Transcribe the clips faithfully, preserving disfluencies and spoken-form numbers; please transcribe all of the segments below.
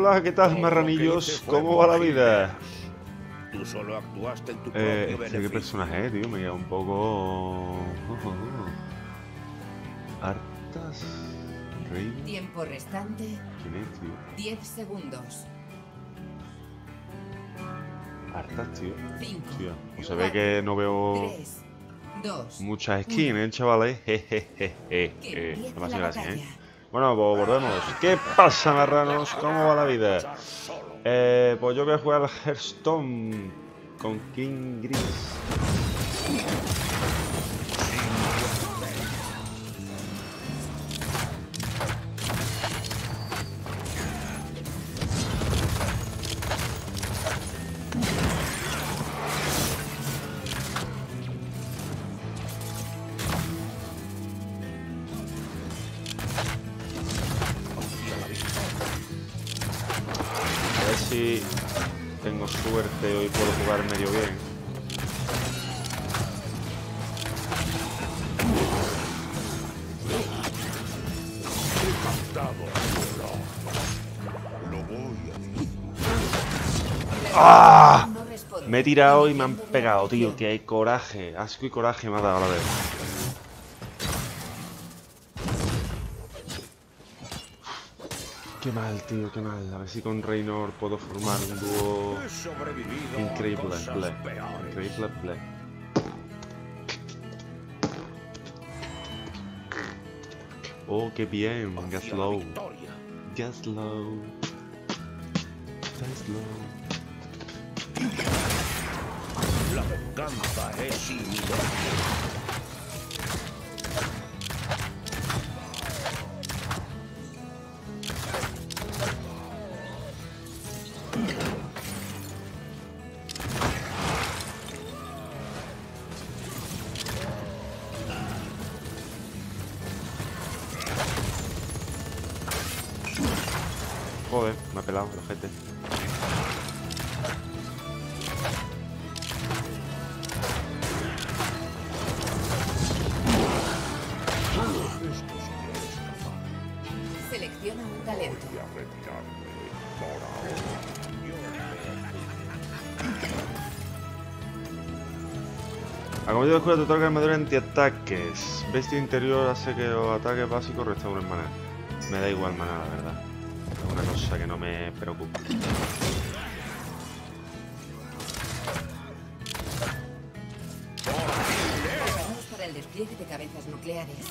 Hola, ¿qué tal, marranillos? ¿Cómo va la vida? Tú solo actuaste en tu propio Eh, este, beneficio. ¿qué personaje es, tío? Me queda un poco... Artas... Rey... Tiempo restante, ¿Quién es, tío? diez segundos. Artas, tío. cinco, Tío, pues se ve que no veo tres, dos, muchas skins, ¿eh, chavales? Jejeje. que Eh, empiece no pasa la gracia, ¿eh? batalla. Bueno, pues volvemos. ¿Qué pasa, marranos? ¿Cómo va la vida? Eh, pues yo voy a jugar al Hearthstone con King Gris. A ver si tengo suerte hoy puedo jugar medio bien. ¡Ah! No responde. Me he tirado y me han pegado, tío. Que hay coraje. Asco y coraje me ha dado a la vez. Qué mal, tío, qué mal. A ver si con Reynor puedo formar un dúo He sobrevivido a increíble, cosas play. peores. Increíble, play. Oh, qué bien. Hacia la Gaslow. victoria. Gaslow. Gaslow. La venganza es inminente. Joder, me ha pelado la gente. Selecciona un talento. Acabo de descubrir tu otorga armadura antiataques. Bestia interior hace que los ataques básicos restauren maná. Me da igual maná, la verdad. Es una cosa que no me preocupa. Preparados para el despliegue de cabezas nucleares.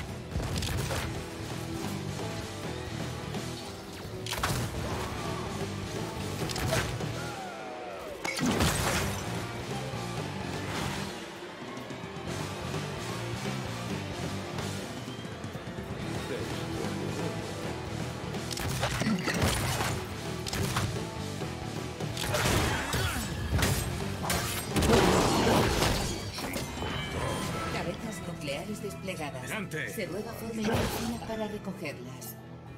Cabezas nucleares desplegadas. Adelante. Se ruega formen una fila para recogerlas.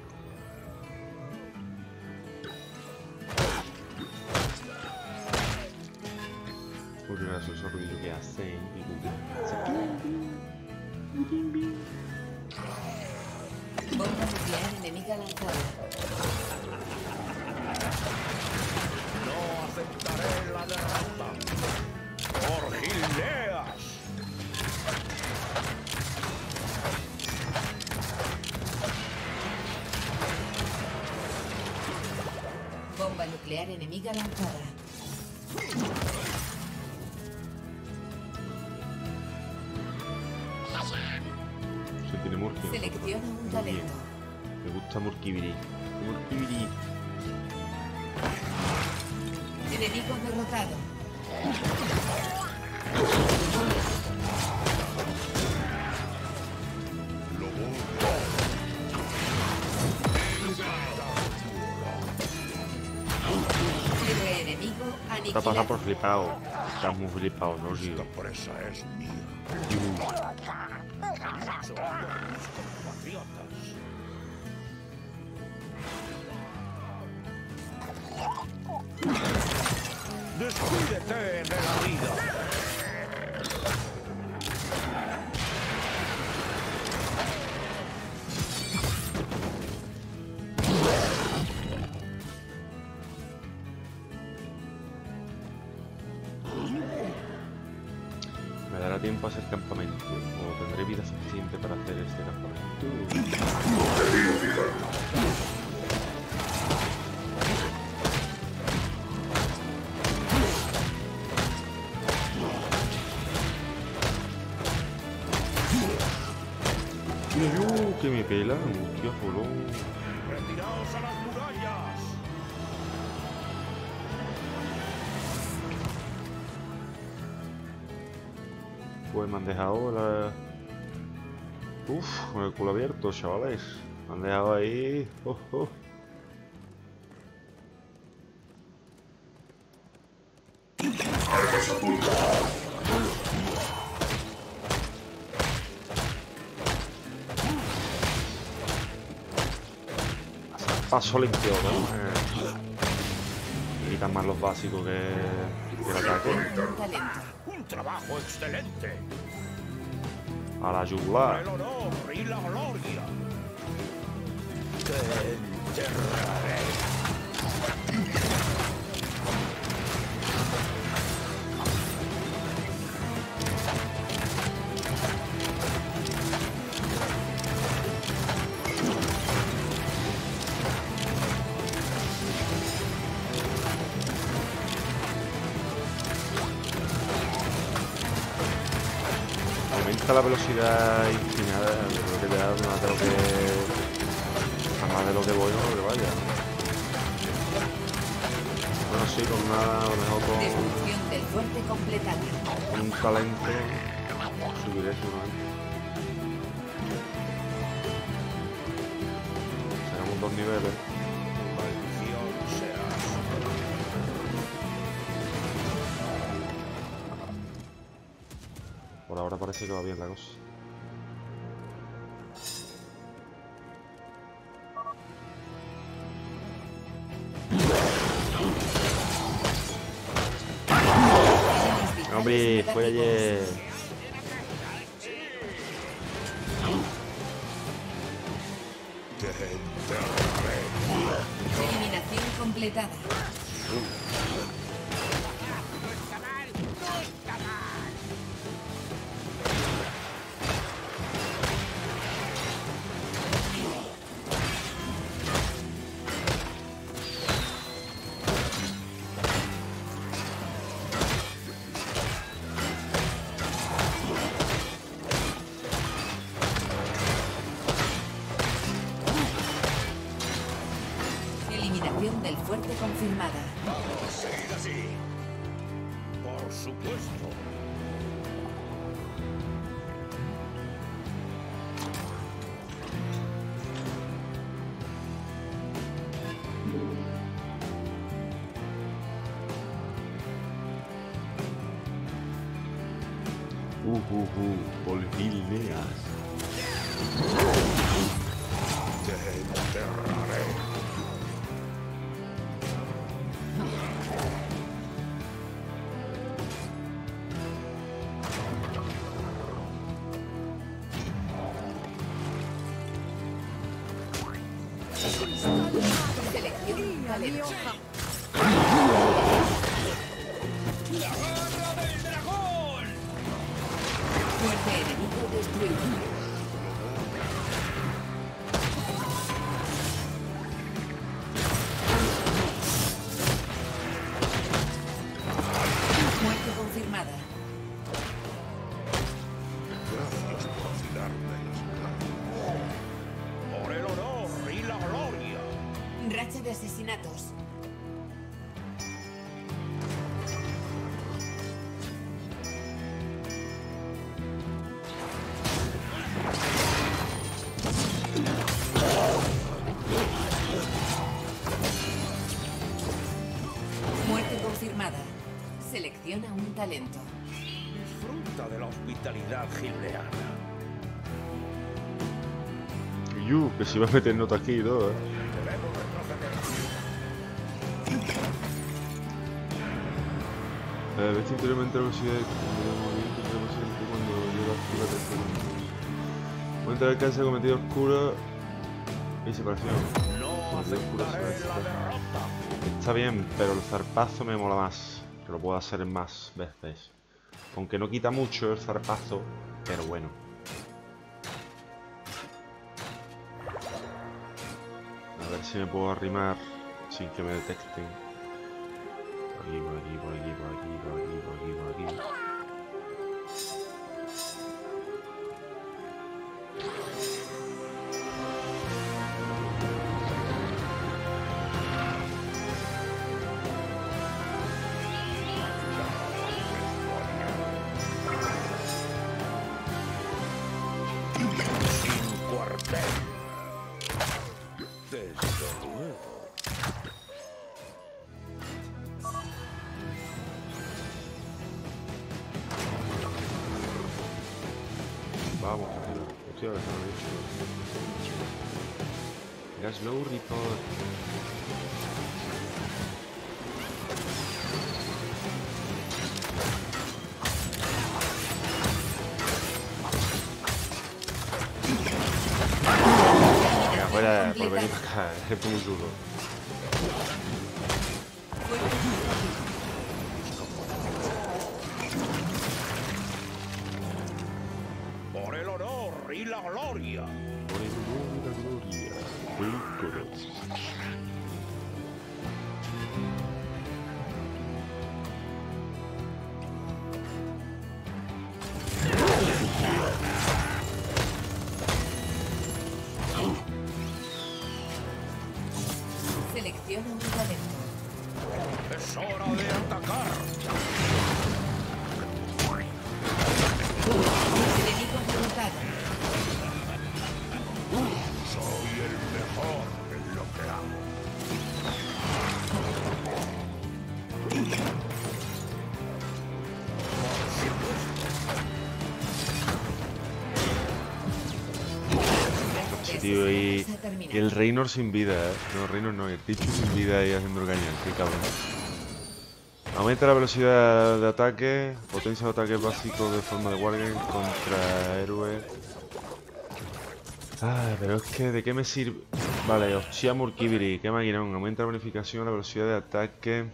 Porque gracioso ruido que hace. Bomba nuclear enemiga lanzada. No aceptaré la derrota. Por Gileas. Bomba nuclear enemiga lanzada. Se tiene Murky. Selecciona un talento. Me gusta Murkibiri. Murkibiri. Enemigo derrotado. Héroe enemigo Está pasando aniquilado. por flipado. Está muy flipado, ¿no? Sí. Esta presa es mía. Son mis compatriotas. Despídete de la vida. tiempo a hacer campamento. O tendré vida suficiente para hacer este campamento. Tío, que me pela, hostia, folón. ¡Retiraos a las murallas! Pues me han dejado la... Uf, con el culo abierto, chavales. Me han dejado ahí... Oh, oh. Paso limpio, ¿no? Eh, quitan más los básicos que, que el ataque. Un talento. ¡Un trabajo excelente! A la ¡Por yugular. el honor y la gloria! ¡Te enterraré! Aumenta la velocidad inclinada, creo que ya más de lo que... a más de lo que voy, no lo que vaya. Bueno, sí, con nada, a lo mejor con, Destrucción del fuerte completada. con un talento subiré seguramente. Sacamos dos niveles. ¡Maldición seas! Por ahora parece que va bien la cosa. Hombre, fue ayer. ¡Te enterraré! Eliminación completada. Eliminación del fuerte confirmada. ¡Vamos, seguid así! ¡Por supuesto! Uh, uh, uh, Volgileas. ¡Te enterraré! Selección talento. ¡La garra del dragón! Fuerte enemigo destruido. Muerte confirmada. Gracias por afilarme las manos. ¡Por el honor y la gloria! Racha de asesinatos. Muerte confirmada. Selecciona un talento. Disfruta de la hospitalidad gilneana. Yu, que se iba a meter nota aquí y todo, eh. Debemos retroceder. Eh, ves interiormente la velocidad de movimiento entre presente cuando llega a la tercera. Momento de alcance de cometido oscuro y separación. No aceptaré la derrota. Está bien, pero el zarpazo me mola más. Que lo puedo hacer en más veces. Aunque no quita mucho el zarpazo, pero bueno. A ver si me puedo arrimar sin que me detecten. Por aquí, por aquí, por aquí, por aquí, por aquí, por aquí, por aquí. Sin cuartel. Desde luego. Vamos, tío. Hostia, que se me ha dicho. Mira, slow report. Venga, fuera por venir para acá. Es muy duro. Por el honor y la gloria. Por el honor y la gloria del corazón. Selecciona un talento. Es hora de atacar. Enemigo derrotado. Soy el mejor en lo que hago. Sí, tío, y, y el Reynor sin vida, ¿eh? No, Reynor no, el Pichu sin vida y haciendo el cañón, qué cabrón. Aumenta la velocidad de ataque, potencia de ataque básico de forma de Wargame contra héroe. Ah, pero es que, ¿de qué me sirve? Vale, Oshiamur Kibiri, qué maquinón. Aumenta la bonificación, la velocidad de ataque.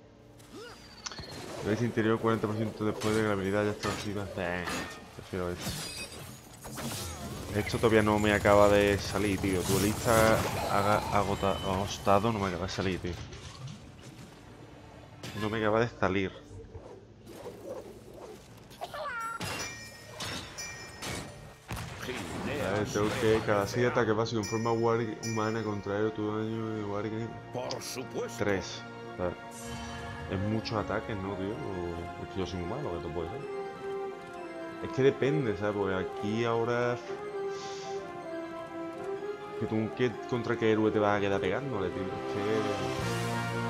Veis interior cuarenta por ciento después de que la habilidad ya está activa. Eh, prefiero esto. Esto todavía no me acaba de salir, tío. Duelista agota, agotado no me acaba de salir, tío. No me acaba de salir. A ver, tengo que cada seis ataques básicos en forma humana contraer tu daño de Wargame. Por supuesto. tres. O sea, es muchos ataques, ¿no, tío? O es que yo soy muy malo, que esto puede ser. Es que depende, ¿sabes? Porque aquí ahora... Que tú, ¿qué, ¿contra qué héroe te vas a quedar pegándole, tío? Es que...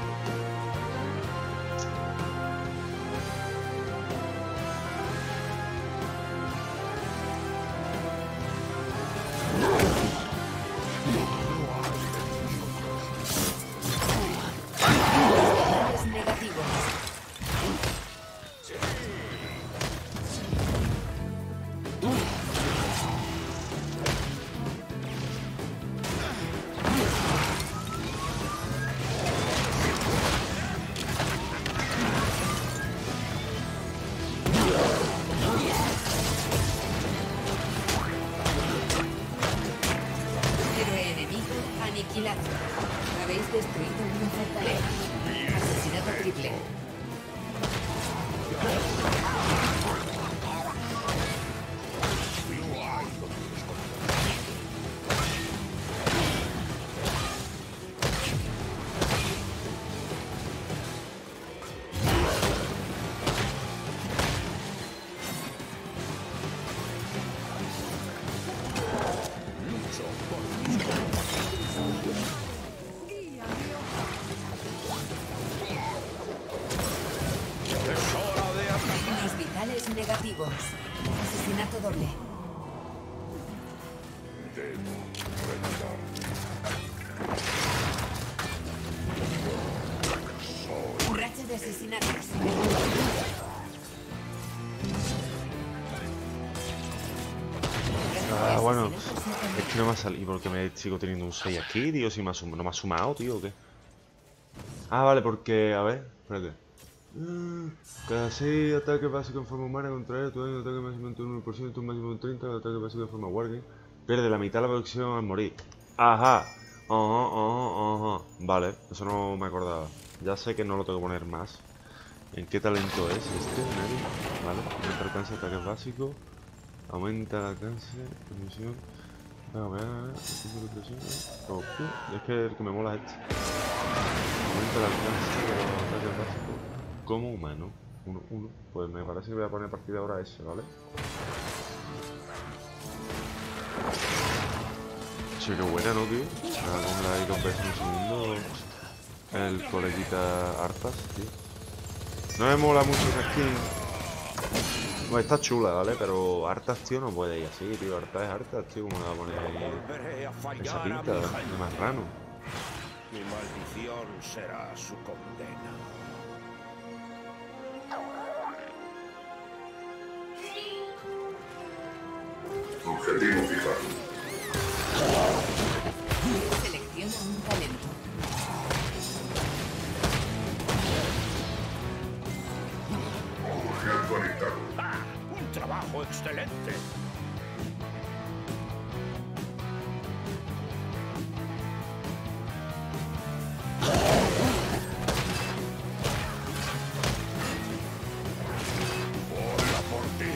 Negativos. Héroe enemigo aniquilado. Habéis destruido una fortaleza. Asesinato triple. Signos vitales negativos. Asesinato doble. Racha de asesinatos. Ah, bueno, es que no me ha salido. ¿Y por qué me sigo teniendo un seis aquí, tío? Si me ha sum- no me ha sumado, tío, ¿o qué? Ah, vale, porque... A ver, espérate. Cada seis ataques básicos en forma humana contraria, tu daño de ataque máximo en uno por ciento, tu máximo en treinta, de ataque básico en forma wargame. Pierde la mitad de la producción al morir. Ajá. Ajá, ajá, ajá. Vale, eso no me acordaba. Ya sé que no lo tengo que poner más. ¿En qué talento es este? Vale, aumenta el alcance de ataques básicos. Aumenta el alcance de misión. A ver, a ver, ok. Es que el que me mola es este. Aumenta el alcance de los ataques básicos como humano. uno, uno. Pues me parece que voy a poner a partir de ahora ese, ¿vale? Sí, qué buena, ¿no, tío? Con la ahí dos veces en un segundo. El coleguita Arthas, tío. No me mola mucho esa skin. Bueno, está chula, ¿vale? Pero Arthas, tío, no puede ir así, tío. Arthas es Arthas, tío. ¿Cómo le va a poner ahí esa pinta de marrano? Mi maldición será su condena. Objetivo fijado. Selecciona un talento. Urge actualizado. ¡Ah! ¡Un trabajo excelente! ¡Hola por ti!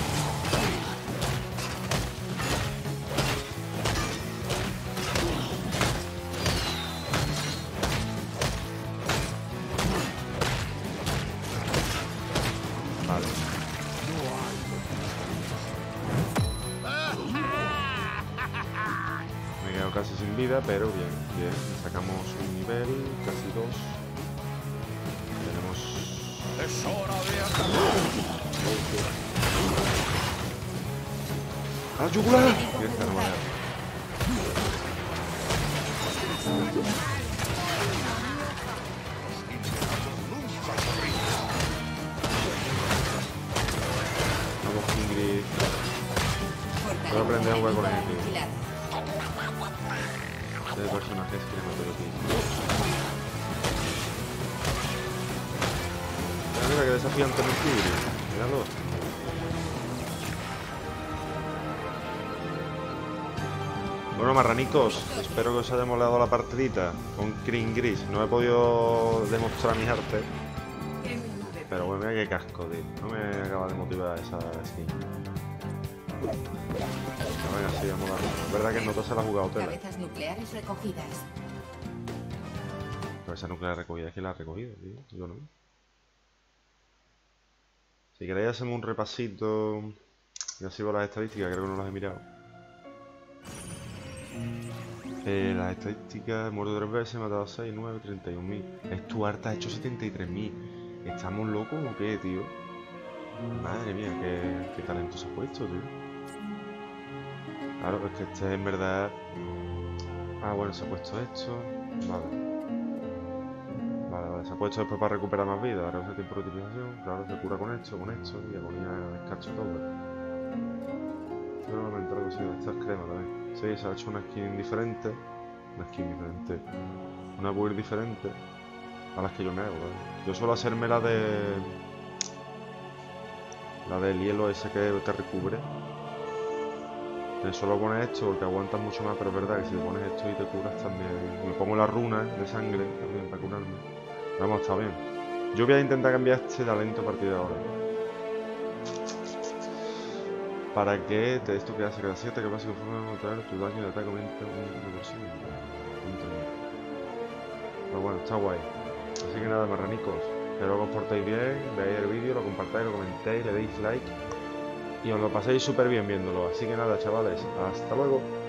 Vale. Me he quedado casi sin vida, pero bien, bien. Sacamos un nivel, casi dos. Tenemos... ¡Es hora de acabar! ¡A la yugular! Y esta no me ha dado. Vamos, Ingrid. Puedo aprender a jugar con él, tío. Aniquilado. Este personaje es que no te lo pido. Mira, mira que desafiante el Ingrid. Míralo. Bueno, marranicos, espero que os haya molado la partidita con Krin Gris. No he podido demostrar mis artes, pero bueno, mira qué casco, tío. No me acaba de motivar esa skin. A ver, así, vamos a molar. Es verdad que en Noto se la ha jugado tela. Cabezas nucleares recogidas. Pero esa nuclear recogida es que la ha recogido, tío. Yo no. Si queréis hacemos un repasito. Y así con las estadísticas, creo que no las he mirado. Eh, las estadísticas, muerto tres veces, matado seis, nueve, treinta y un mil. Stuart ha hecho setenta y tres mil. ¿Estamos locos o qué, tío? Madre mía, qué, qué talento se ha puesto, tío. Claro, es que este en verdad... Ah, bueno, se ha puesto esto. Vale. Vale, vale, se ha puesto después para recuperar más vida. Ahora usa tiempo de utilización. Claro, se cura con esto, con esto. Y agonía escacho todo. No, no, no, la cosilla. Esta es crema también. Sí, se ha hecho una skin diferente. Una skin diferente. Una build diferente a las que yo me hago, ¿vale? Yo suelo hacerme la de... La del hielo ese que te recubre. Te suelo poner esto porque aguantas mucho más, pero es verdad que si te pones esto y te curas también. Me pongo las runas de sangre también para curarme. Vamos, está bien. Yo voy a intentar cambiar este talento a partir de ahora. Para que te esto que hace cada siete que pasa que forma notar tu daño de ataque aumenta un uno por ciento. Pero bueno, está guay. Así que nada, marranicos. Espero que os portéis bien, veáis el vídeo, lo compartáis, lo comentéis, le deis like y os lo paséis súper bien viéndolo. Así que nada, chavales, hasta luego.